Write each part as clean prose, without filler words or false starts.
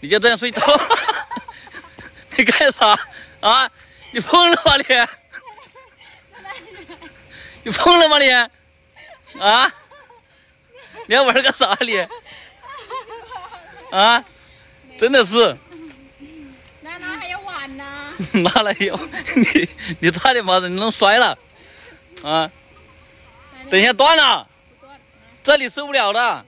你就这样睡觉？你干啥啊？你疯了吧你？你疯了吗你？啊？你要玩个啥你？啊？真的是。 那还要玩呢？ 哪来有？你差点把人弄摔了啊！等一下断了，这里受不了的。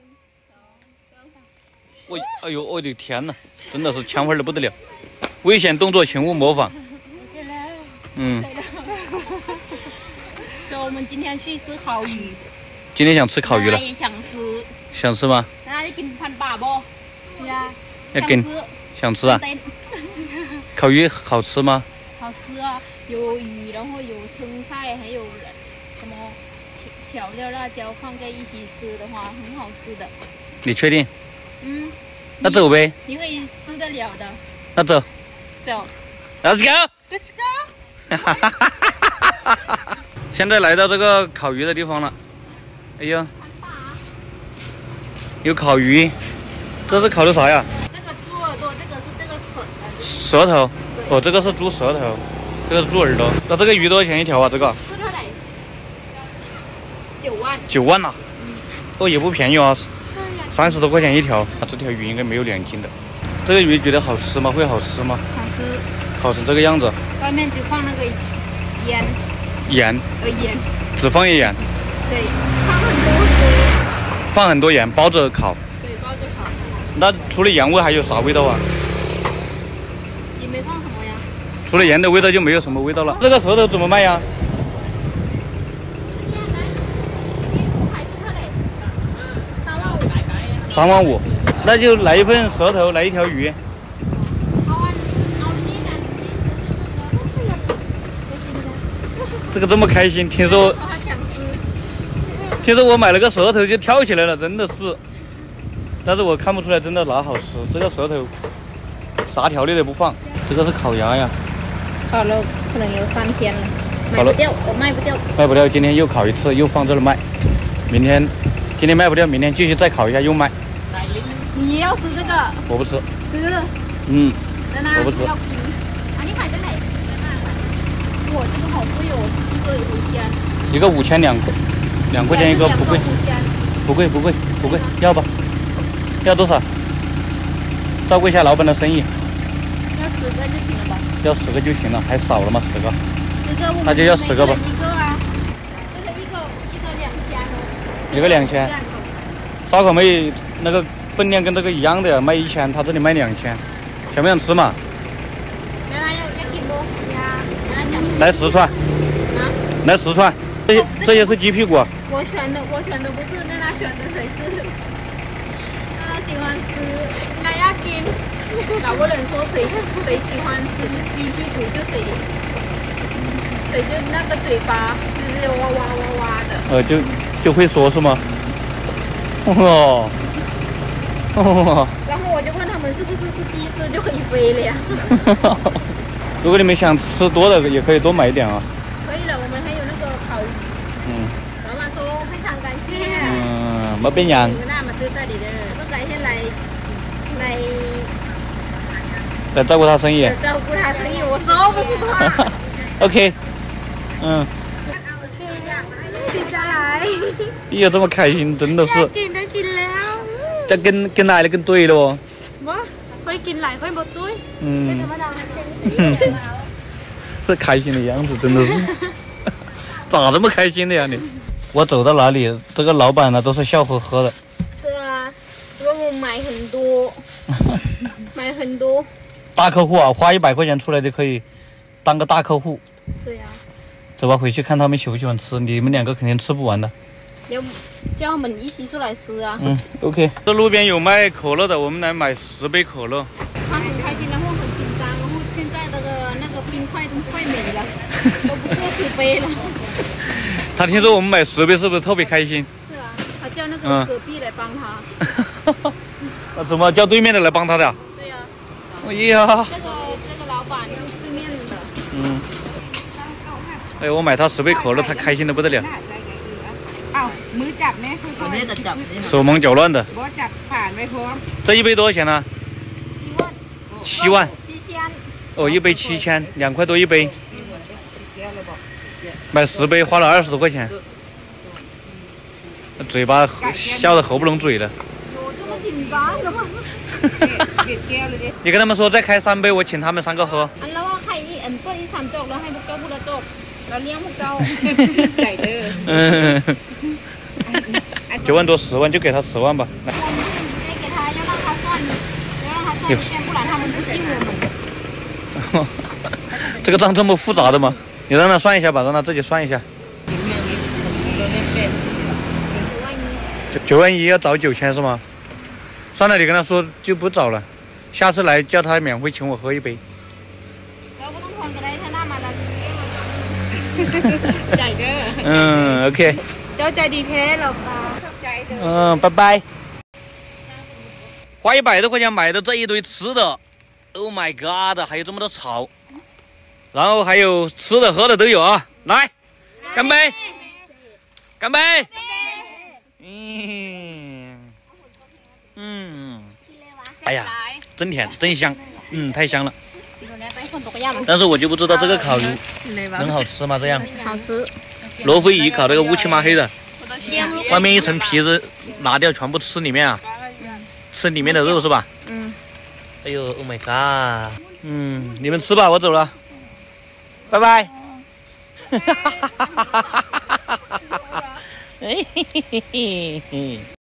哎呦，我的天哪，真的是强悍的不得了！危险动作请勿模仿。嗯。 走，我们今天去吃烤鱼。 今天想吃烤鱼了。 也想吃。 想吃吗？ 那你跟潘爸不？对呀。 要跟。想吃啊？烤鱼好吃吗？ 好吃啊，有鱼，然后有生菜，还有什么调料辣椒放在一起吃的话，很好吃的。 你确定？ 嗯。 那走呗。 你会吃得了的。 那走。 走。 Let's go。现在来到这个烤鱼的地方了。哎呀，有烤鱼，这是烤的啥呀？ 这个猪耳朵，这个是这个舌头。哦，这个是猪舌头，这个是猪耳朵。那这个鱼多少钱一条啊？这个 ？9万。 9万呐！哦，也不便宜啊，30多块钱一条。这条鱼应该没有2斤的。这个鱼觉得好吃吗？会好吃吗？ 好吃。 烤成这个样子。 外面就放那个盐。 盐。 盐。 只放盐。 对，放很多。 放很多盐，包着烤。 对，包着烤。 那除了盐味还有啥味道啊？ 也没放什么呀。 除了盐的味道就没有什么味道了。这个舌头怎么卖呀？3万5，那就来一份舌头，来一条鱼。这个这么开心，听说我买了个舌头就跳起来了，真的是。但是我看不出来真的哪好吃，这个舌头啥调料都不放。这个是烤鸭呀， 烤了可能有3天了，卖不掉，我卖不掉。 卖不掉，今天又烤一次，又放这儿卖。今天卖不掉，明天继续再烤一下又卖。 你要吃这个？ 我不吃。 吃。 嗯。 我不吃。啊，你买在哪？哇，这个好贵哦，一个5000。 一个52块钱一个，不贵。不贵，要吧？要多少？照顾一下老板的生意。 要10个就行了吧？ 要10个就行了，还少了吗？10个。 10个， 那就要10个吧。 一个啊，这个一个2000哦。 一个2000。烧烤妹那个分量跟这个一样的呀，卖1000，他这里卖2000，想不想吃嘛？来10串。来10串。这些是鸡屁股。 我选的不是娜娜选的，谁是？娜娜喜欢吃，娜要跟老不能说谁喜欢吃鸡屁股就谁就那个嘴巴就是哇哇哇哇的。 就会说是吗？哦。 然后我就问他们是不是鸡翅就可以飞了呀？ 如果你们想吃多的，也可以多买一点啊。 可以了，我们还有那个烤鱼。老板说非常感谢。 没变样。 那么吃这里的，都感谢来照顾他生意。 照顾他生意，我说不出话。 OK。 停下来。 哎呀，这么开心，真的是。 กินแล้ว。 จะกินอะไรกินตุ้ยเลยบ่ค่อยกินหลายค่อยหมดตุ้ยไม่ธรรมดา这开心的样子真的是咋这么开心的呀你？我走到哪里，这个老板呢都是笑呵呵的。 是啊，因为我买很多。 大客户啊，花100块钱出来就可以当个大客户。 是呀。 走吧，回去看他们喜不喜欢吃，你们2个肯定吃不完的。 要叫我们一起出来吃啊。 OK。这路边有卖可乐的，我们来买10杯可乐。 他很开心，然后很紧张，然后现在那个冰块都快没了，都不够10杯了。 他听说我们买10杯，是不是特别开心？ 是啊，他叫那个隔壁来帮他。 怎么叫对面的来帮他的？ 对呀。 哎呀。 这个老板是对面的。 哎，我买他10杯可乐，他开心的不得了。手忙脚乱的。这1杯多少钱呢？ 7万。 7000。 哦，一杯7000，2块多一杯，买4杯花了20多块钱，嘴巴笑得合不拢嘴了。 哟，这么紧张的吗？ 你跟他们说再开3杯，我请他们3个喝。 อันแล้วว่าใครอีอันเปิดอี3จอกแล้วให้พวกเจ้าพูดละจอกเราเลี้ยงพวกเจ้าใหญ่เด้อ 9万多10万就给他10万吧。来， 给他要让他算，要让他算一遍，不然他们不信我们。 这个账这么复杂的吗？你让他算一下吧，让他自己算一下。9万1要找9000是吗？算了，你跟他说就不找了，下次来叫他免费请我喝一杯。OK。 เจ้าใจดีแท้หรอปะ拜拜。花100多块钱买的这一堆吃的 ，Oh my God， 还有这么多草，然后还有吃的喝的都有啊！来，干杯！干杯！哎呀，真甜，真香，太香了。但是我就不知道这个烤鱼能好吃吗？这样好吃。 罗非鱼烤那个乌漆嘛黑的，外面一层皮子拿掉，全部吃里面啊，吃里面的肉是吧？哎呦 ，Oh my God！ 你们吃吧，我走了，拜拜。哈哈哈哈哈哈！哎嘿嘿嘿嘿。